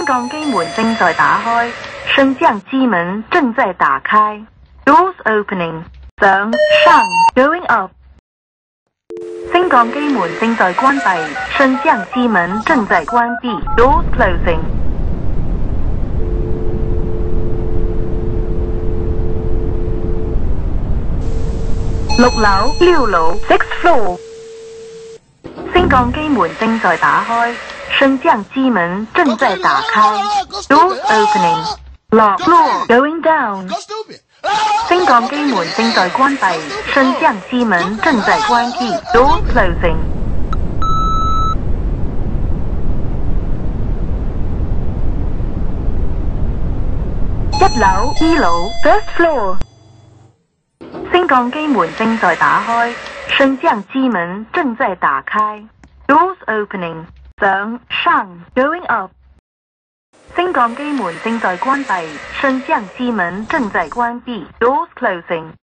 降机门正在打开，升降机门正在打开。Doors opening， 上 going up。升降机门正在关闭，升降机门正在关闭。Doors closing。6楼6floor。升降机门正在打开，升降机门正在打开。Doors opening。Lock floor going down。升降机门正在关闭，升降机门正在关闭。Doors closing。1楼first floor。升降机门正在打开，升降机门正在打开。Doors opening。上 going up。升降机门正在关闭，升降机门正在关闭。Doors closing。